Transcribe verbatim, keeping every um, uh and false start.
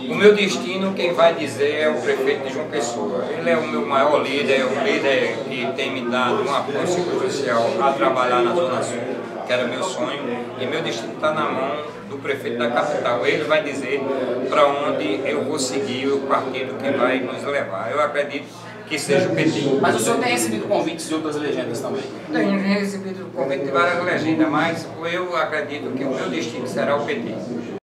O meu destino, quem vai dizer é o prefeito de João Pessoa. Ele é o meu maior líder, um líder que tem me dado um apoio circunstancial a trabalhar na Zona Sul, que era meu sonho, e meu destino está na mão do prefeito da capital. Ele vai dizer para onde eu vou seguir o partido que vai nos levar. Eu acredito que seja o P T. Mas o senhor tem recebido convites de outras legendas também? Tenho recebido convite de várias legendas, mas eu acredito que o meu destino será o P T.